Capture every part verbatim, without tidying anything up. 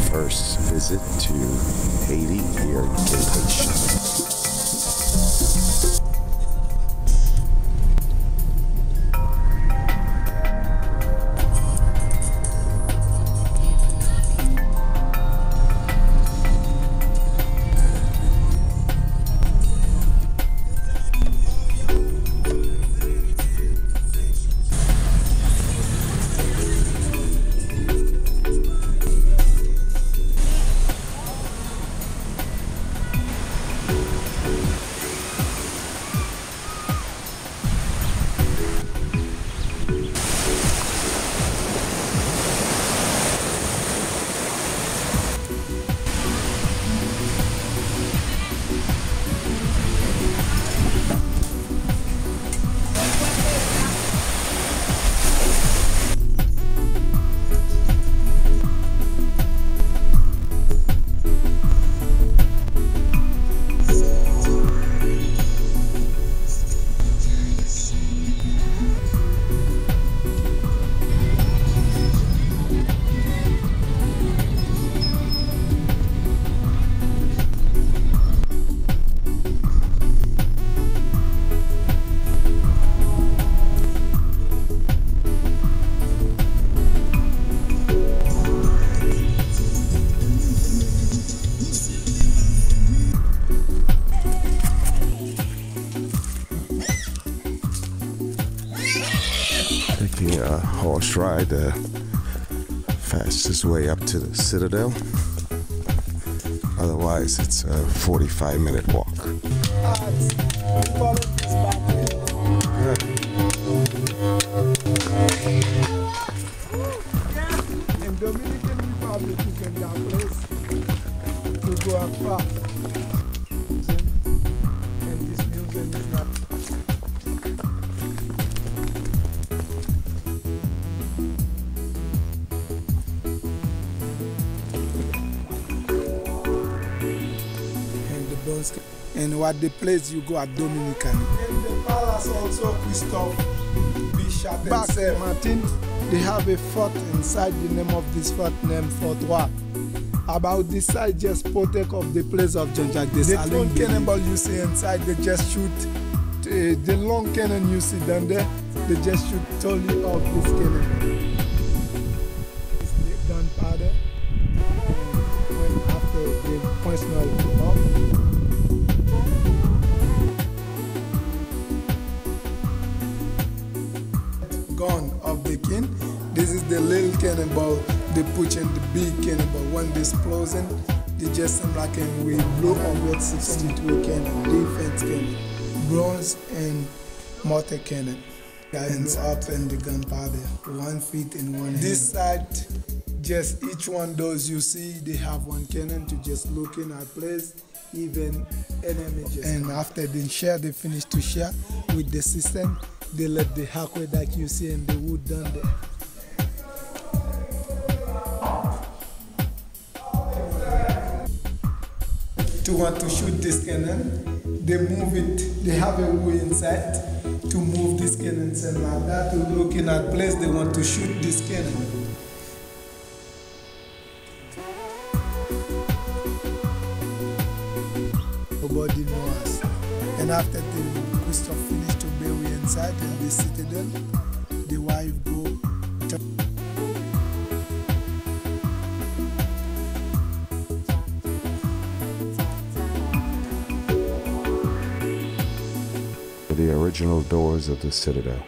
first visit to Haiti here in Haiti. Taking a horse ride, the fastest way up to the Citadel. Otherwise, it's a forty-five minute walk. In Dominican Republic, you can get a place to go across. And this museum is not. And what the place you go at Dominican. And the palace also, Christophe Bishop and Saint Martin, they have a fort inside. The name of this fort named Fort Roi. About this side, just protect of the place of Jean-Jacques Dessalines. The long cannonball you see inside, they just shoot. Uh, the long cannon you see down there, they just shoot totally off this cannon. It's the gunpowder. When after the points come off. Gun of the king. This is the little cannonball they put in the big cannonball. When they explosion, they just seem like a we blow over sixty-two cannon, defense cannon, bronze and mortar cannon. Guidance up and the gunpowder, one feet in one hand. This side, just each one those you see, they have one cannon to just looking at place, even enemy just. And after they share, they finish to share with the system. They let the hackway that you see and the wood down there. To want to shoot this cannon, they move it, they have a way inside to move this cannon and like that. To looking at place, they want to shoot this cannon. Nobody knows. And after the Christophe finished to bury inside in the Citadel, the wife go to the original doors of the Citadel.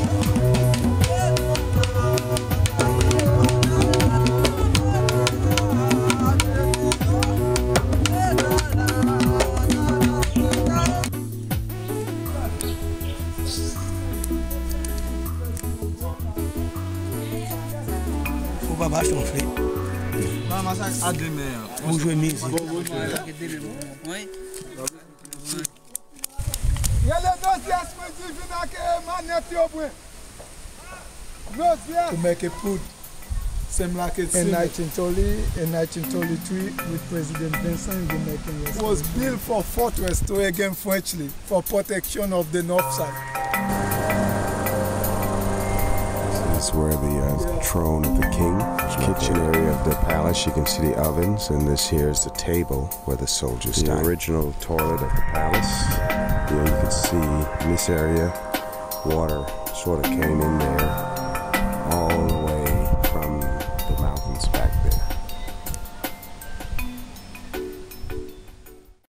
Faut pas bâcher ton flé. Vous jouez musique. Oui. To make a put, same like it's in nineteen thirty, in nineteen thirty-three with President Vincent, the making it was built for fortress to again Frenchley for protection of the north side. is where the uh, throne of the king, kitchen area of the palace. You can see the ovens, and this here is the table where the soldiers stand. The original toilet of the palace. Here you can see in this area, water sort of came in there all